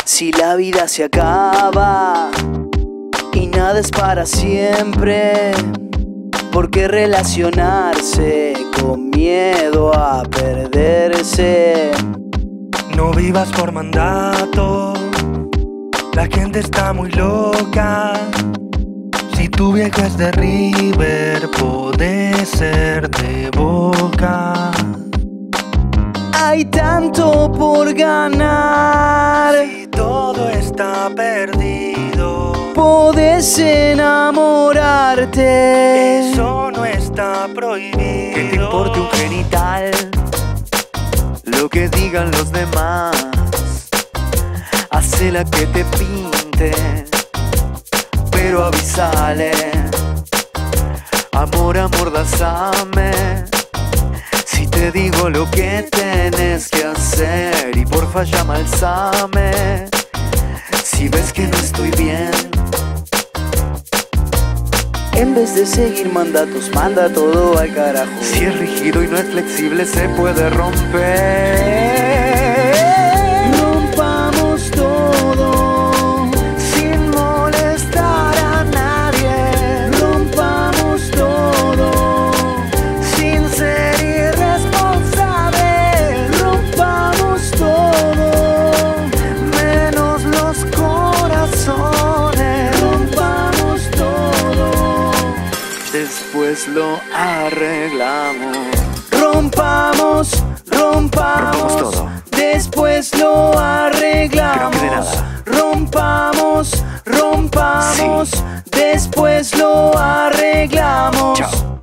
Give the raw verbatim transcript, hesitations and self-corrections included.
Si la vida se acaba y nada es para siempre, ¿por qué relacionarse con miedo a perderse? No vivas por mandato, la gente está muy loca. Si tu vieja es de River, puede ser de Boca. Hay tanto por ganar. Si todo está perdido, podés enamorarte. eso no está prohibido. Que te importe un genital, lo que digan los demás. Hace la que te pinte, pero avísale. Amor, amordazame. Si te digo lo que tenés que hacer, y porfa llama al Same. Si ves que no estoy bien, en vez de seguir mandatos, manda todo al carajo. si es rígido y no es flexible, se puede romper. Rompamos todo Sin molestar a nadie, rompamos todo, sin ser irresponsable, rompamos todo, menos los corazones. rompamos todo, Después lo arreglamos. rompamos, rompamos, Rompamos todo. después lo arreglamos. Que no quede nada. Rompamos, rompamos, Sí. después lo arreglamos. Chao.